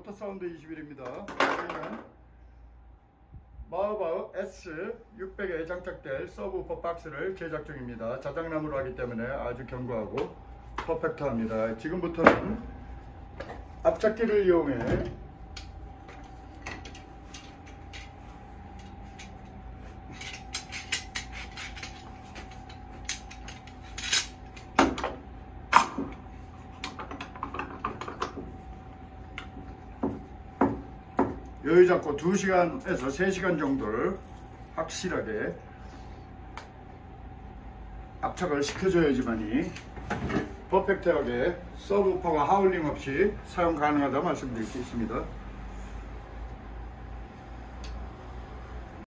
모터사운드 21입니다. 저희는 마우바우 S600에 장착될 서브우퍼 박스를 제작 중입니다. 자작나무로 하기 때문에 아주 견고하고 퍼펙트합니다. 지금부터는 앞잡기를 이용해 여유 잡고 2시간에서 3시간 정도를 확실하게 압착을 시켜줘야지만이 퍼펙트하게 서브우퍼가 하울링 없이 사용 가능하다 말씀드릴 수 있습니다.